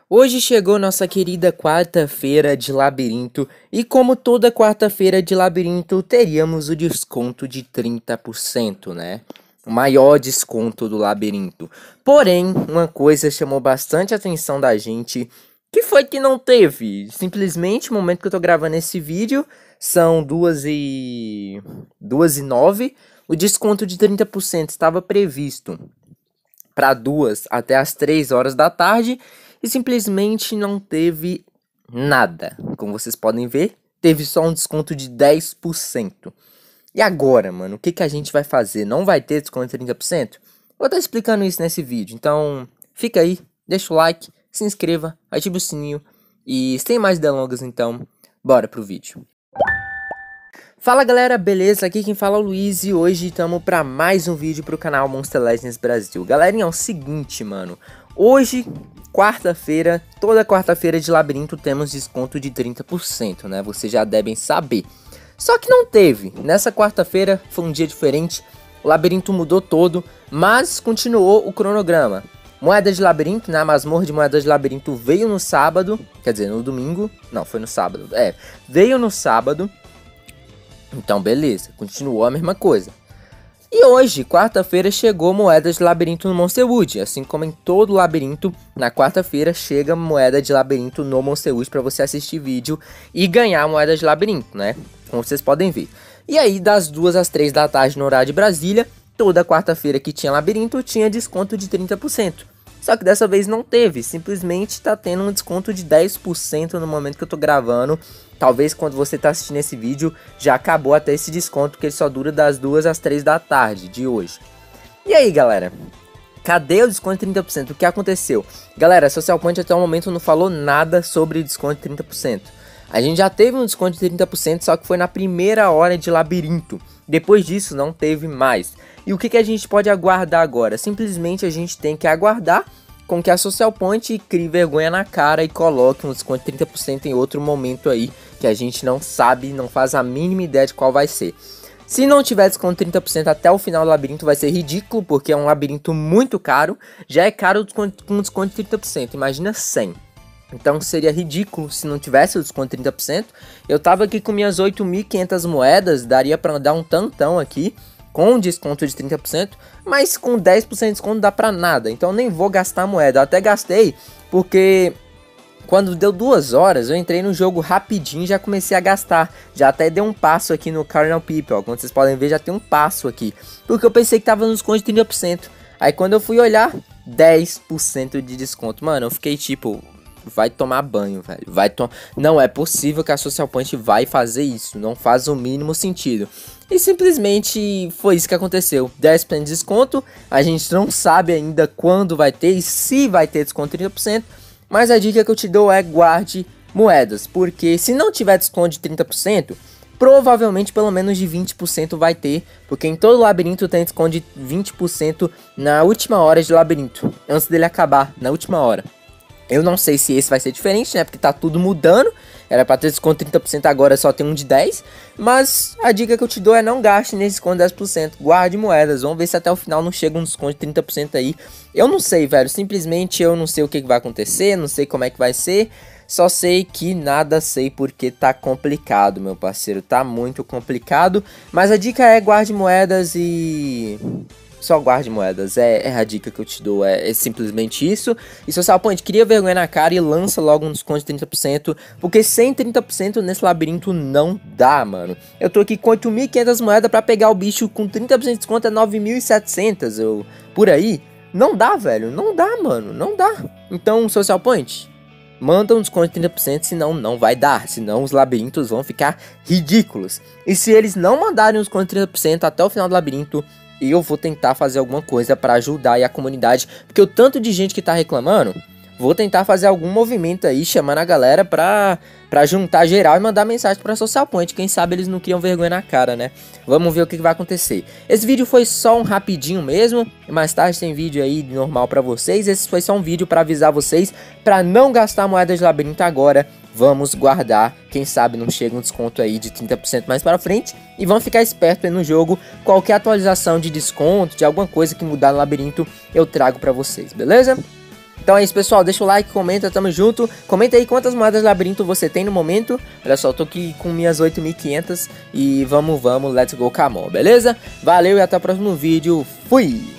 Hoje chegou nossa querida quarta-feira de labirinto e como toda quarta-feira de labirinto teríamos o desconto de 30%, né? O maior desconto do labirinto. Porém, uma coisa chamou bastante atenção da gente, que foi que não teve. Simplesmente, no momento que eu tô gravando esse vídeo, são 2h09, o desconto de 30% estava previsto para 2 até as 3 horas da tarde. E simplesmente não teve nada. Como vocês podem ver, teve só um desconto de 10%. E agora, mano, o que a gente vai fazer? Não vai ter desconto de 30%? Vou estar explicando isso nesse vídeo. Então, fica aí, deixa o like, se inscreva, ative o sininho. E sem mais delongas, então, bora pro vídeo. Fala galera, beleza? Aqui quem fala é o Luiz e hoje estamos para mais um vídeo pro canal Monster Legends Brasil. Galerinha, é o seguinte, mano. Hoje, quarta-feira, toda quarta-feira de labirinto temos desconto de 30%, né? Vocês já devem saber. Só que não teve. Nessa quarta-feira foi um dia diferente. O labirinto mudou todo, mas continuou o cronograma. Moeda de labirinto, né? A masmorra de moeda de labirinto veio no sábado. Quer dizer, no domingo. Não, foi no sábado. Veio no sábado. Então, beleza. Continuou a mesma coisa. E hoje, quarta-feira, chegou moeda de labirinto no Monsterwood. Assim como em todo labirinto, na quarta-feira chega moeda de labirinto no Monsterwood para você assistir vídeo e ganhar moeda de labirinto, né? Como vocês podem ver. E aí, das 2 às 3 da tarde no horário de Brasília, toda quarta-feira que tinha labirinto tinha desconto de 30%. Só que dessa vez não teve, simplesmente tá tendo um desconto de 10% no momento que eu tô gravando. Talvez quando você tá assistindo esse vídeo já acabou até esse desconto, que ele só dura das 2 às 3 da tarde de hoje. E aí galera, cadê o desconto de 30%? O que aconteceu? Galera, a Social Point até o momento não falou nada sobre desconto de 30%. A gente já teve um desconto de 30%, só que foi na primeira hora de labirinto. Depois disso não teve mais. E o que a gente pode aguardar agora? Simplesmente a gente tem que aguardar com que a Social Point crie vergonha na cara e coloque um desconto de 30% em outro momento aí, que a gente não sabe, não faz a mínima ideia de qual vai ser. Se não tiver desconto de 30% até o final do labirinto vai ser ridículo, porque é um labirinto muito caro. Já é caro com desconto de 30%, imagina 100. Então seria ridículo se não tivesse o desconto de 30%. Eu tava aqui com minhas 8.500 moedas, daria pra dar um tantão aqui com desconto de 30%, mas com 10% de desconto não dá pra nada. Então nem vou gastar moeda. Eu até gastei porque quando deu 2 horas eu entrei no jogo rapidinho e já comecei a gastar. Já até dei um passo aqui no Cardinal People, ó. Como vocês podem ver, já tem um passo aqui, porque eu pensei que tava no desconto de 30%. Aí quando eu fui olhar, 10% de desconto. Mano, eu fiquei tipo, vai tomar banho, velho. Não é possível que a Social Point vai fazer isso. Não faz o mínimo sentido. E simplesmente foi isso que aconteceu. 10% de desconto. A gente não sabe ainda quando vai ter e se vai ter desconto de 30%. Mas a dica que eu te dou é guarde moedas. Porque se não tiver desconto de 30%, provavelmente pelo menos de 20% vai ter. Porque em todo labirinto tem desconto de 20% na última hora de labirinto. Antes dele acabar, na última hora. Eu não sei se esse vai ser diferente, né? Porque tá tudo mudando. Era pra ter desconto de 30%, agora só tem um de 10%. Mas a dica que eu te dou é não gaste nesse desconto de 10%. Guarde moedas. Vamos ver se até o final não chega um desconto de 30% aí. Eu não sei, velho. Simplesmente eu não sei o que vai acontecer. Não sei como é que vai ser. Só sei que nada sei porque tá complicado, meu parceiro. Tá muito complicado. Mas a dica é guarde moedas e só guarde moedas, é a dica que eu te dou, é simplesmente isso. E Social Point, cria vergonha na cara e lança logo um desconto de 30%, porque sem 30% nesse labirinto não dá, mano. Eu tô aqui com 8.500 moedas pra pegar o bicho com 30% de desconto, é 9.700, por aí. Não dá, velho, não dá, mano, não dá. Então, Social Point, manda um desconto de 30%, senão não vai dar, senão os labirintos vão ficar ridículos. E se eles não mandarem um desconto de 30% até o final do labirinto, eu vou tentar fazer alguma coisa para ajudar aí a comunidade, porque o tanto de gente que tá reclamando, vou tentar fazer algum movimento aí, chamando a galera pra juntar geral e mandar mensagem pra Social Point. Quem sabe eles não criam vergonha na cara, né? Vamos ver o que vai acontecer. Esse vídeo foi só um rapidinho mesmo, mais tarde tem vídeo aí normal pra vocês. Esse foi só um vídeo pra avisar vocês, pra não gastar moeda de labirinto agora. Vamos guardar, quem sabe não chega um desconto aí de 30% mais para frente. E vamos ficar esperto aí no jogo. Qualquer atualização de desconto, de alguma coisa que mudar no labirinto, eu trago pra vocês, beleza? Então é isso, pessoal, deixa o like, comenta, tamo junto. Comenta aí quantas moedas labirinto você tem no momento. Olha só, eu tô aqui com minhas 8.500 e vamos, let's go, come on, beleza? Valeu e até o próximo vídeo, fui!